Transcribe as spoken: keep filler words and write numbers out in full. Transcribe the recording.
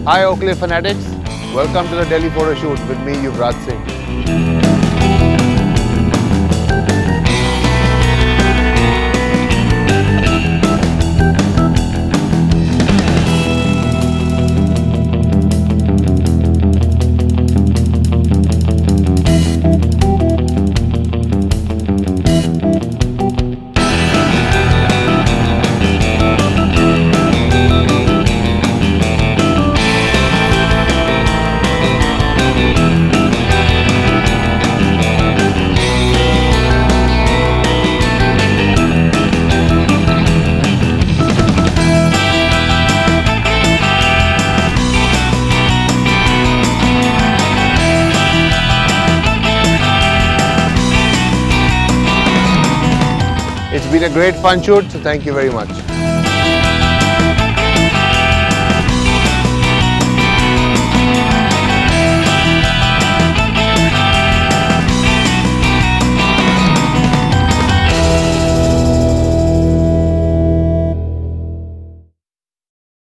Hi Oakley fanatics, welcome to the Delhi photo shoot with me Yuvraj Singh. It's been a great fun shoot, so thank you very much.